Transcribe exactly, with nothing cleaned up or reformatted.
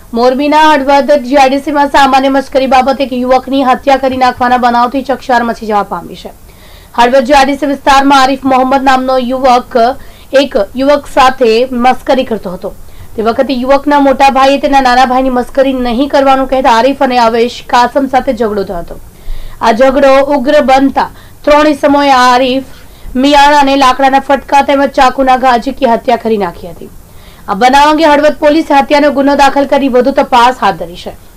મોરબીના હળવદ જીઆઈડીસીમાં સામાન્ય મશ્કરી બાબતે એક યુવકની હત્યા કરી નાખવાના બનાવથી ચકચાર મચી જવા પામી છે। હળવદ જીઆઈડીસી વિસ્તારમાં આરીફ મોહમ્મદ નામનો યુવક એક યુવક સાથે મસ્કરી કરતો હતો। તે વખતે યુવકના મોટા ભાઈએ તેના નાના ભાઈની મસ્કરી નહીં કરવાનું કહેતા આરીફ અને અવેશ કાસમ સાથે ઝઘડો થયો હતો। આ ઝઘડો ઉગ્ર બનતા ત્રણ ઇસમોએ આરીફ મિયાણાને લાકડાના ફટકા તેમજ ચાકુના ઘા ઝીકી હત્યા કરી નાખી હતી। આ બનાવ અંગે હળવદ પોલીસે હત્યાનો ગુનો દાખલ કરી વધુ તપાસ હાથ ધરી છે।